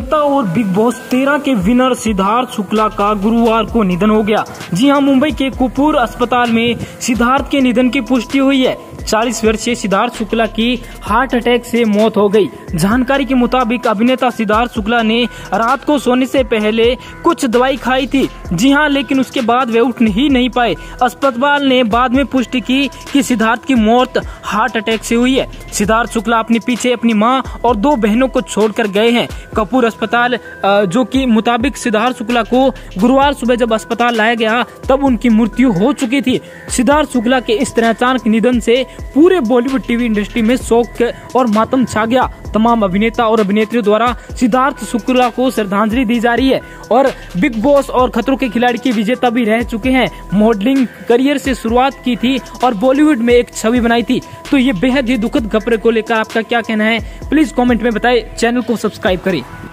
अभिनेता और big boss 13 के विनर सिद्धार्थ शुक्ला का गुरुवार को निधन हो गया। जी हां, मुंबई के कपूर अस्पताल में सिद्धार्थ के निधन की पुष्टि हुई है। 40 वर्षीय सिद्धार्थ शुक्ला की हार्ट अटैक से मौत हो गई। जानकारी के मुताबिक अभिनेता सिद्धार्थ शुक्ला ने रात को सोने से पहले कुछ दवाई खाई थी। जी हां, लेकिन उसके बाद वे उठ ही नहीं पाए। अस्पताल ने बाद में पुष्टि की कि सिद्धार्थ की मौत हार्ट अटैक से हुई है। सिद्धार्थ शुक्ला अपने पीछे अपनी मां और 2 बहनों को छोड़कर गए हैं। कपूर अस्पताल जो कि मुताबिक सिद्धार्थ शुक्ला को गुरुवार सुबह जब अस्पताल लाया गया तब उनकी मृत्यु हो चुकी थी। सिद्धार्थ शुक्ला के इस तरह अचानक निधन से पूरे बॉलीवुड टीवी इंडस्ट्री में शोक और मातम छा गया। तमाम अभिनेता और अभिनेत्रियों द्वारा सिद्धार्थ शुक्ला को श्रद्धांजलि दी जा रही है और बिग बॉस और खतरों के खिलाड़ी के विजेता भी रह चुके हैं। मॉडलिंग करियर से शुरुआत की थी और बॉलीवुड में एक छवि बनाई थी। तो ये बेहद ही दुखद खबरों को लेकर आपका क्या कहना है, प्लीज कमेंट में बताएं। चैनल को सब्सक्राइब करें।